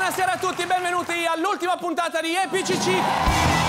Buonasera a tutti, benvenuti all'ultima puntata di EPCC.